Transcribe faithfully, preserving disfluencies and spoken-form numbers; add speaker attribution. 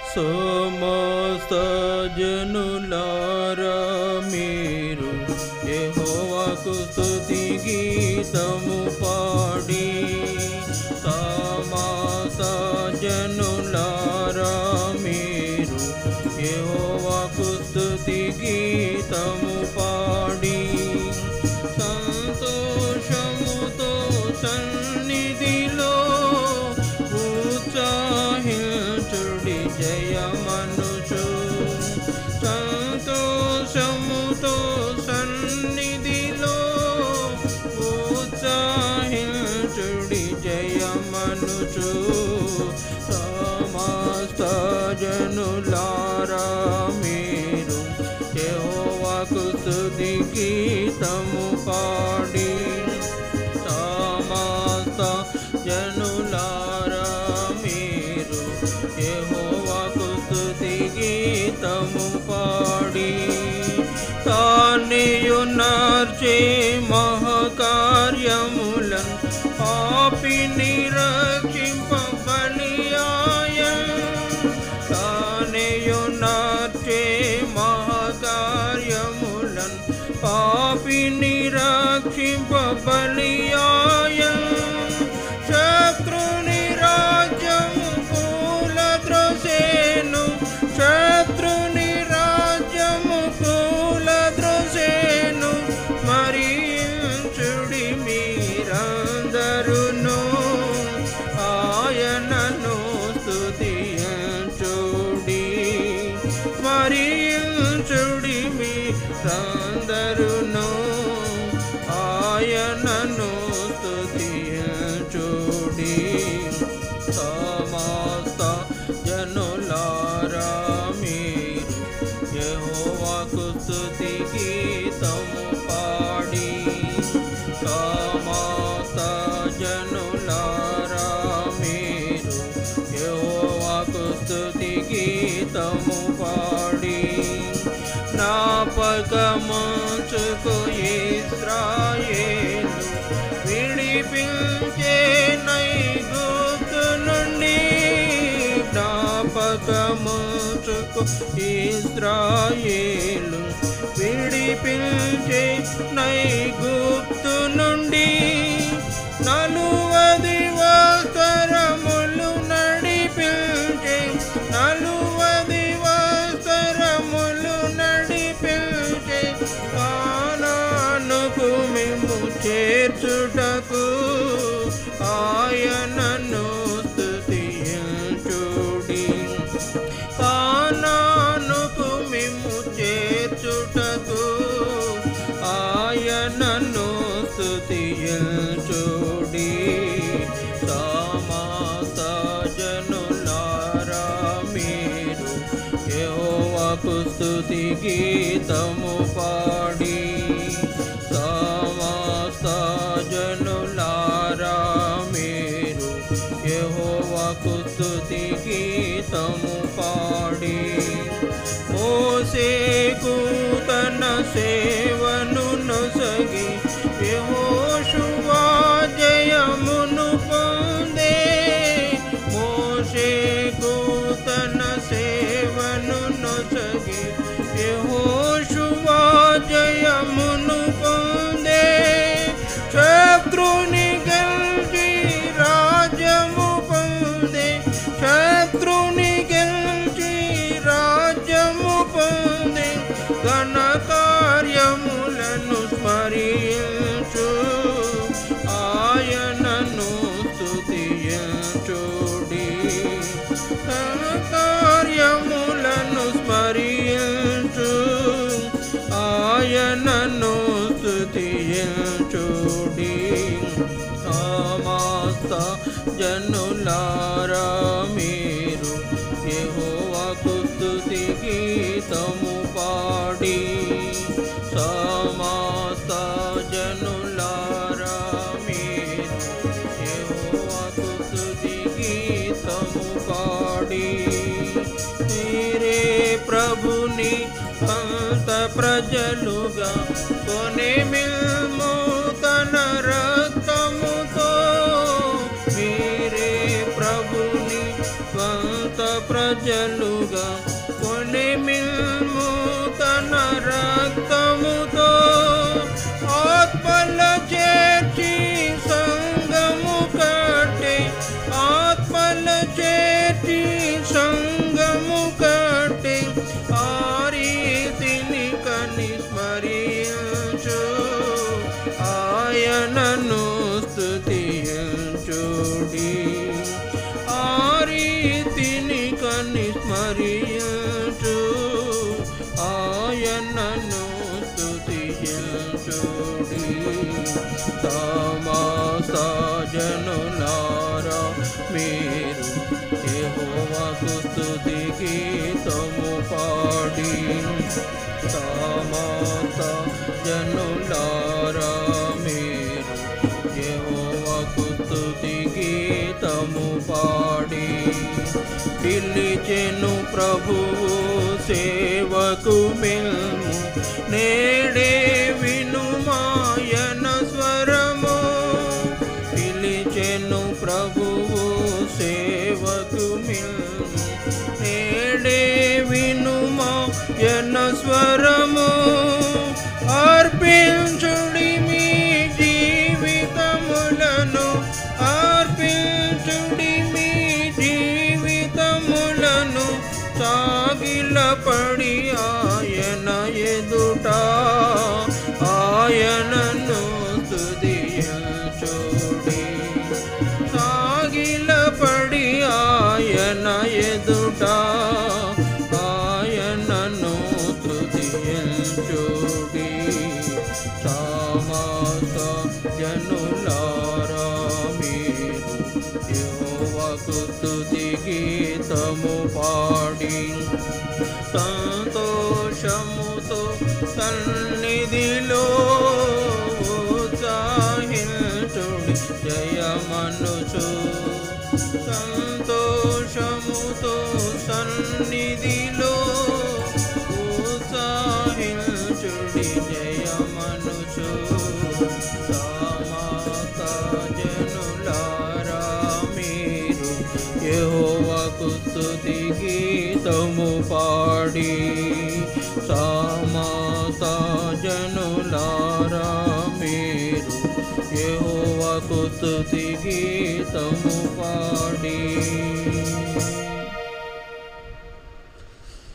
Speaker 1: సమస్త జనులారా మీరు యెహోవాకు స్తుతి గీతము పాడి, సమస్త జనులారా మీరు యెహోవాకు స్తుతి గీతము పాడి, సంతోషముతో సన్నిధిలో ఉత్సాహించుడి జయమనుచు, సంతోషముతో సన్నిధిలో ఉత్సాహించుడి జయమనుచు, సమస్త జనులారా మీరు యెహోవాకు స్తుతి గీతము పాడి, సమస్త జనులారా మీరు యెహోవాకు స్తుతి గీతము పాడి, తానేయునార్చే మహాకార్యములను పాపిని రక్షింప బలియాయెను, తానేయునార్చే మహాకార్యములను పాపిని రక్షింప బలియాయెను, శత్రుని రాజ్యము కూలద్రోసెను, శత్రుని రాజ్యము కూలద్రోసెను, స్మరించుడి మీరందరును ఆయనను స్తుతించుడి, స్మరించుడి మీరందరును ఆయనను స్తుతించుడి, సమస్త జనులారా మీరు యెహోవాకు స్తుతి గీతము పాడి, సమస్త జనులారా మీరు యెహోవాకు స్తుతి గీతము పాడి, జ్ఞాపకముంచుకో ఇశ్రాయేలు విడిపించే ఐగుప్తు నుండి, జ్ఞాపకముంచుకో ఇశ్రాయేలు విడిపించే ఐగుప్తు నుండి, నలువది వస్త్రములు నడిపించే, నలువది వస్త్రములు నడిపించే, కానానుకు మేము చేర్చుటకు ఆయనను స్తుతించుడి, కానానుకు మేము చేర్చుటకు ఆయనను స్తుతించుడి, సమస్త జనులారా మీరు యెహోవాకు స్తుతి గీతము పాడి, సమస్త జనులారా మీరు యెహోవాకు స్తుతి గీతము పాడి, మోషేకు తన సేవను నొసగి యెహోషువ జయమును పొందే, మోషేకు తన సేవను నొసగి యెహోషువ జయమును పొందే, శత్రుని గెలిచి రాజ్యము పొందే, శత్రుని గెలిచి రాజ్యము పొందే, ఘన కార్యములను స్మరించు ఆయనను స్తుతించుడి, ఘన కార్యములను స్మరించు ఆయనను స్తుతించుడి, సమస్త జనులారా మీరు యెహోవాకు స్తుతి గీతము పాడి, సమస్త జనులారా మీరు యెహోవాకు స్తుతి గీతము పాడి, మీరే ప్రభుని అంత ప్రజలుగా కొనే మిల్ము తన రక్తముతో, మీరే ప్రభుని స్వంత సొంత ప్రజలుగా కొనిమిల్ము తన రక్తముతో ఆత్మల చేర్చి సంగము కట్టే ఆత్మల చేర్చి సంగము కట్టే ఆ రీతిని కని స్మరించు ఆయనను స్తుతించుడి ఆ రీతిని కని స్మరించు ఆయనను స్తుతించుడి సమస్త జనులారా మీరు యెహోవాకు స్తుతి గీతము పాడి సమస్త జనులారా మీరు యెహోవాకు స్తుతి గీతము పాడి పిలిచెను ప్రభువు సేవకు మెల్ము నేడే వినుమాయన స్వరము పిలిచెను ప్రభువు సేవకు మెల్ము నేడే వినుమాయన స్వరము అర్పించుడి మీ జీవితములను అర్పించుడి మీ జీవితములను సాగిలపడి ఆయన ఎదుట ఆయనను స్తుతించుడి సాగిలపడి ఆయన ఎదుట ఆయనను స్తుతించుడి సమస్త జనులారా మీరు యెహోవాకు స్తుతి గీతము పాడి సంతోషముతో సన్నిధిలో ఉత్సాహించుడి జయమనుచు సంతోషముతో సన్నిధిలో ఉత్సాహించుడి జయమనుచు సమస్త జనులారా మీరు యెహోవాకు స్తుతి గీతము పాడి సమస్త జనులారా మీరు యెహోవాకు స్తుతి గీతము పాడి